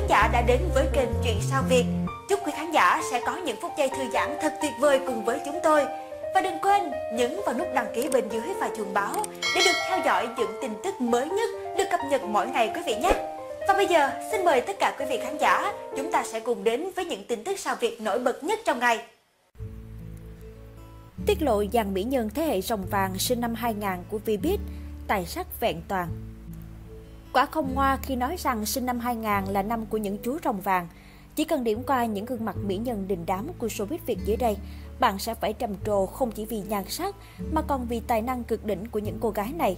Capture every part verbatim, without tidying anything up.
khán giả đã đến với kênh Chuyện Sao Việt. Chúc quý khán giả sẽ có những phút giây thư giãn thật tuyệt vời cùng với chúng tôi. Và đừng quên nhấn vào nút đăng ký bên dưới và chuông báo để được theo dõi những tin tức mới nhất được cập nhật mỗi ngày quý vị nhé. Và bây giờ xin mời tất cả quý vị khán giả, chúng ta sẽ cùng đến với những tin tức sao Việt nổi bật nhất trong ngày. Tiết lộ dàn mỹ nhân thế hệ rồng vàng sinh năm hai nghìn của Vbiz, tài sắc vẹn toàn. Quả không ngoa khi nói rằng sinh năm hai nghìn là năm của những chú rồng vàng. Chỉ cần điểm qua những gương mặt mỹ nhân đình đám của showbiz Việt dưới đây, bạn sẽ phải trầm trồ không chỉ vì nhan sắc mà còn vì tài năng cực đỉnh của những cô gái này.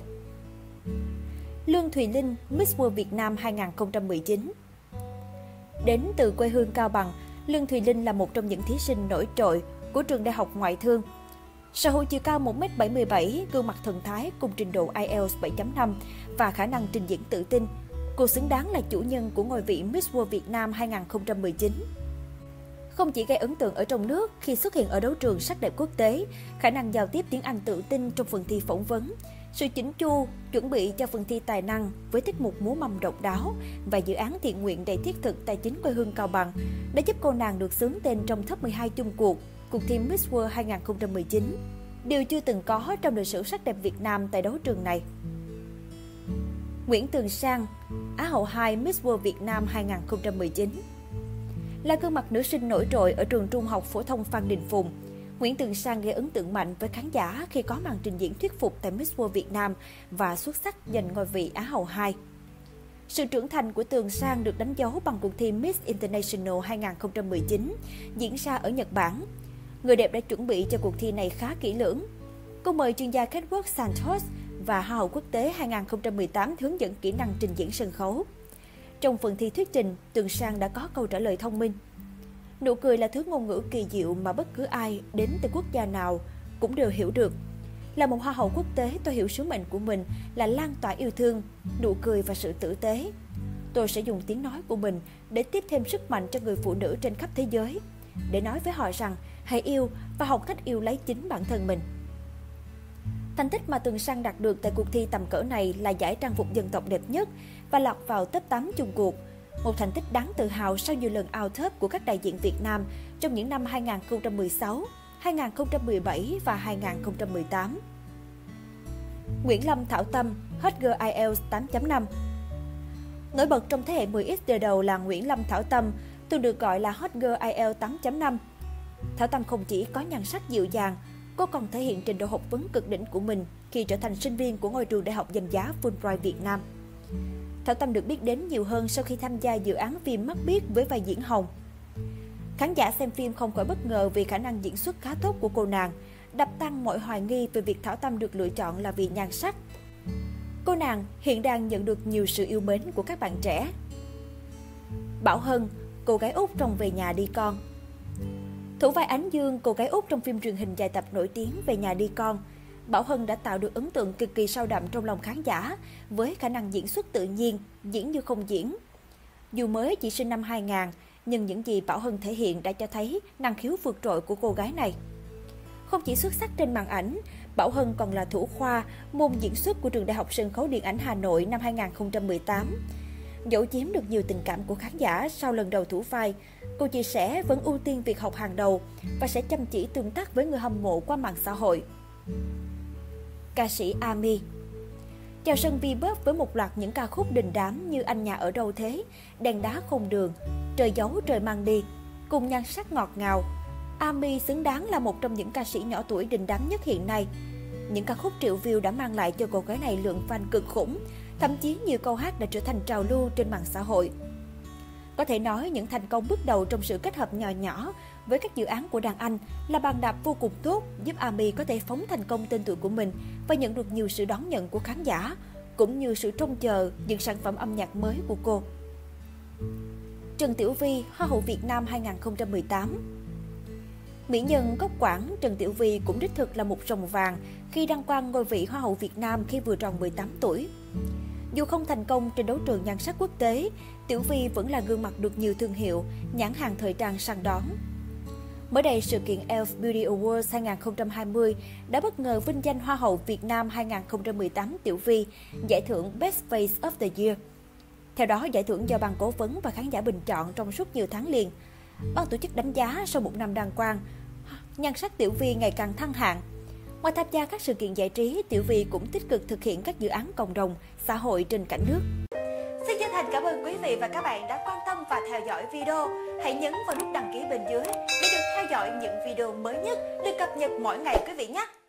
Lương Thùy Linh, Miss World Việt Nam hai nghìn không trăm mười chín. Đến từ quê hương Cao Bằng, Lương Thùy Linh là một trong những thí sinh nổi trội của trường Đại học Ngoại thương. Sở hữu chiều cao một mét bảy mươi bảy, gương mặt thần thái cùng trình độ ai eo bảy chấm năm và khả năng trình diễn tự tin, cô xứng đáng là chủ nhân của ngôi vị Miss World Việt Nam hai nghìn không trăm mười chín. Không chỉ gây ấn tượng ở trong nước khi xuất hiện ở đấu trường sắc đẹp quốc tế, khả năng giao tiếp tiếng Anh tự tin trong phần thi phỏng vấn, sự chỉnh chu, chuẩn bị cho phần thi tài năng với tiết mục múa mâm độc đáo và dự án thiện nguyện đầy thiết thực tại chính quê hương Cao Bằng đã giúp cô nàng được xướng tên trong top mười hai chung cuộc cuộc thi Miss World hai nghìn không trăm mười chín. Điều chưa từng có trong lịch sử sắc đẹp Việt Nam tại đấu trường này. Nguyễn Tường Sang, Á hậu hai Miss World Việt Nam hai nghìn không trăm mười chín. Là gương mặt nữ sinh nổi trội ở trường trung học phổ thông Phan Đình Phùng, Nguyễn Tường Sang gây ấn tượng mạnh với khán giả khi có màn trình diễn thuyết phục tại Miss World Việt Nam và xuất sắc giành ngôi vị Á hậu hai. Sự trưởng thành của Tường Sang được đánh dấu bằng cuộc thi Miss International hai nghìn không trăm mười chín diễn ra ở Nhật Bản. Người đẹp đã chuẩn bị cho cuộc thi này khá kỹ lưỡng. Cô mời chuyên gia catwalk Santos và Hoa hậu quốc tế hai nghìn không trăm mười tám hướng dẫn kỹ năng trình diễn sân khấu. Trong phần thi thuyết trình, Tường Sang đã có câu trả lời thông minh. Nụ cười là thứ ngôn ngữ kỳ diệu mà bất cứ ai đến từ quốc gia nào cũng đều hiểu được. Là một hoa hậu quốc tế, tôi hiểu sứ mệnh của mình là lan tỏa yêu thương, nụ cười và sự tử tế. Tôi sẽ dùng tiếng nói của mình để tiếp thêm sức mạnh cho người phụ nữ trên khắp thế giới, để nói với họ rằng hãy yêu và học cách yêu lấy chính bản thân mình. Thành tích mà Tường Sang đạt được tại cuộc thi tầm cỡ này là giải trang phục dân tộc đẹp nhất và lọt vào top tám chung cuộc. Một thành tích đáng tự hào sau nhiều lần out top của các đại diện Việt Nam trong những năm hai nghìn không trăm mười sáu, hai nghìn không trăm mười bảy và hai nghìn không trăm mười tám. Nguyễn Lâm Thảo Tâm, Hot Girl ai eo tám chấm năm. Nổi bật trong thế hệ mười x đời đầu là Nguyễn Lâm Thảo Tâm, thường được gọi là Hot Girl ai eo tám chấm năm. Thảo Tâm không chỉ có nhan sắc dịu dàng, cô còn thể hiện trình độ học vấn cực đỉnh của mình khi trở thành sinh viên của ngôi trường đại học danh giá Fulbright Việt Nam. Thảo Tâm được biết đến nhiều hơn sau khi tham gia dự án phim Mắt Biếc với vai diễn Hồng. Khán giả xem phim không khỏi bất ngờ vì khả năng diễn xuất khá tốt của cô nàng, đập tan mọi hoài nghi về việc Thảo Tâm được lựa chọn là vì nhan sắc. Cô nàng hiện đang nhận được nhiều sự yêu mến của các bạn trẻ. Bảo Hân, cô gái Úc trong Về Nhà Đi Con. Thủ vai Ánh Dương, cô gái Úc trong phim truyền hình dài tập nổi tiếng Về Nhà Đi Con, Bảo Hân đã tạo được ấn tượng cực kỳ sâu đậm trong lòng khán giả với khả năng diễn xuất tự nhiên, diễn như không diễn. Dù mới chỉ sinh năm hai nghìn, nhưng những gì Bảo Hân thể hiện đã cho thấy năng khiếu vượt trội của cô gái này. Không chỉ xuất sắc trên màn ảnh, Bảo Hân còn là thủ khoa môn diễn xuất của trường Đại học Sân khấu Điện ảnh Hà Nội năm hai nghìn không trăm mười tám. Dẫu chiếm được nhiều tình cảm của khán giả sau lần đầu thủ vai, cô chia sẻ vẫn ưu tiên việc học hàng đầu và sẽ chăm chỉ tương tác với người hâm mộ qua mạng xã hội. Ca sĩ Ami chào sân Vbiz với một loạt những ca khúc đình đám như Anh Nhà Ở Đâu Thế, Đèn Đá Không Đường, Trời Giấu Trời Mang Đi, cùng nhan sắc ngọt ngào. Ami xứng đáng là một trong những ca sĩ nhỏ tuổi đình đám nhất hiện nay. Những ca khúc triệu view đã mang lại cho cô gái này lượng fan cực khủng, thậm chí nhiều câu hát đã trở thành trào lưu trên mạng xã hội. Có thể nói những thành công bước đầu trong sự kết hợp nhỏ nhỏ với các dự án của đàn anh là bàn đạp vô cùng tốt giúp Ami có thể phóng thành công tên tuổi của mình và nhận được nhiều sự đón nhận của khán giả, cũng như sự trông chờ những sản phẩm âm nhạc mới của cô. Trần Tiểu Vy, Hoa hậu Việt Nam hai nghìn không trăm mười tám. Mỹ nhân gốc Quảng Trần Tiểu Vy cũng đích thực là một rồng vàng khi đăng quang ngôi vị Hoa hậu Việt Nam khi vừa tròn mười tám tuổi. Dù không thành công trên đấu trường nhan sắc quốc tế, Tiểu Vy vẫn là gương mặt được nhiều thương hiệu, nhãn hàng thời trang săn đón. Mới đây, sự kiện e lờ ép Beauty Awards hai nghìn không trăm hai mươi đã bất ngờ vinh danh Hoa hậu Việt Nam hai nghìn không trăm mười tám Tiểu Vy, giải thưởng Best Face of the Year. Theo đó, giải thưởng do ban cố vấn và khán giả bình chọn trong suốt nhiều tháng liền. Ban tổ chức đánh giá sau một năm đăng quang, nhan sắc Tiểu Vy ngày càng thăng hạng. Ngoài tham gia các sự kiện giải trí, Tiểu Vy cũng tích cực thực hiện các dự án cộng đồng, xã hội trên cả nước. Xin chân thành cảm ơn quý vị và các bạn đã quan tâm và theo dõi video. Hãy nhấn vào nút đăng ký bên dưới để được theo dõi những video mới nhất, được cập nhật mỗi ngày quý vị nhé.